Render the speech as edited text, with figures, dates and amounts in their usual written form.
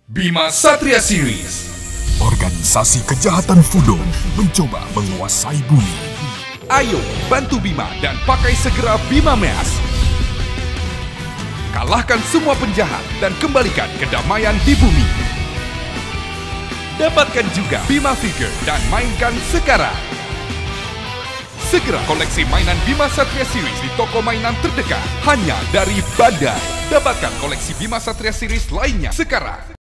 Bima Satria Series. Organisasi kejahatan Fudo mencoba menguasai bumi. Ayo bantu Bima dan pakai segera Bima Meas. Kalahkan semua penjahat dan kembalikan kedamaian di bumi. Dapatkan juga Bima Figure dan mainkan sekarang. Segera koleksi mainan Bima Satria Series di toko mainan terdekat hanya dari Bandai. Dapatkan koleksi Bima Satria Series lainnya sekarang.